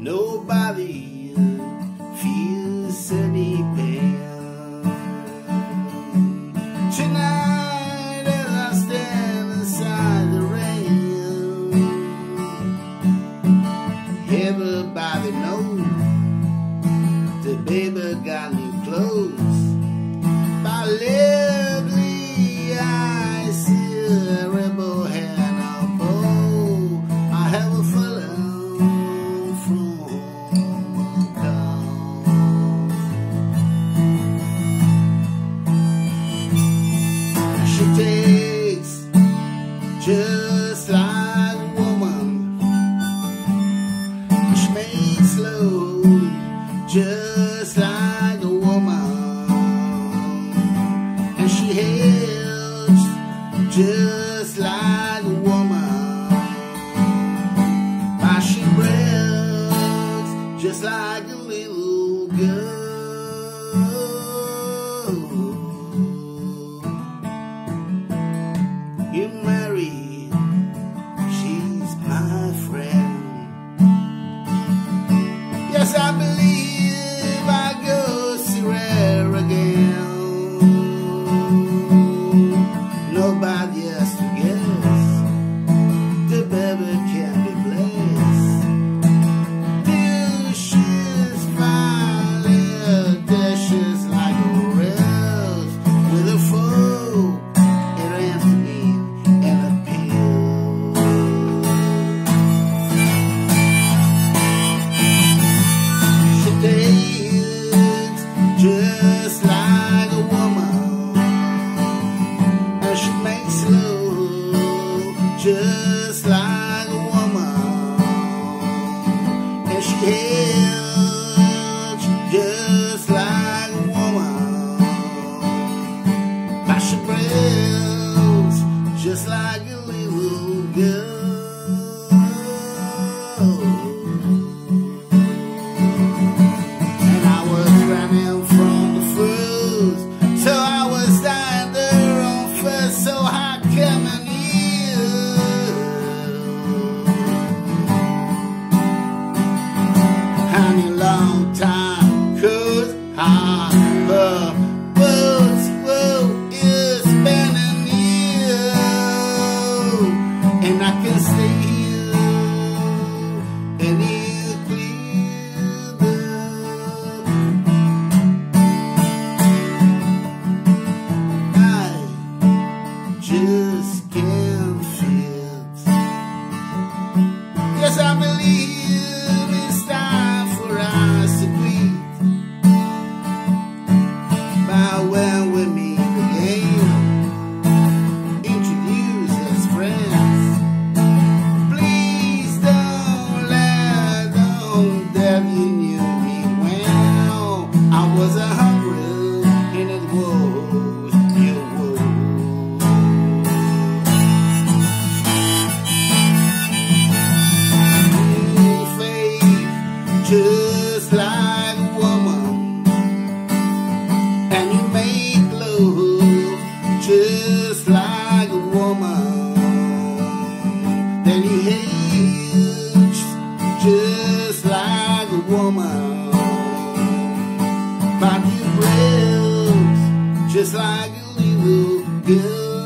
Nobody feels any pain. Tonight as I stand inside the rain, everybody knows the baby got new clothes. My lovely eyes see a rainbow hair and a bow. I have a fallen from down. She takes just like a woman. She makes love just like a woman, and she helps just like a woman, but she breaks just like a little girl. You marry, she's my friend. Yes, I believe I go see her again. Nobody has to guess, the baby can be blessed. Dishes, fine dishes like a rose, with a fork and an empty and a pill. She takes just like a woman, and she makes love just like a woman, and she helps just like a woman, but she breaks just like a little girl. And I was running from the fools, so I was dying there on first, so how come I knew? Honey, long time, 'cause the world is spinning you, and I can stay here and you clear. I just can't fit. Yes, I believe it's time for us to greet. But when we meet again, introduce as friends. Please don't let on that you knew me well. I was a hungry and it was your world. Faith just like a woman, and you make love just like a woman, then you hate just like a woman, but you break just like a little girl.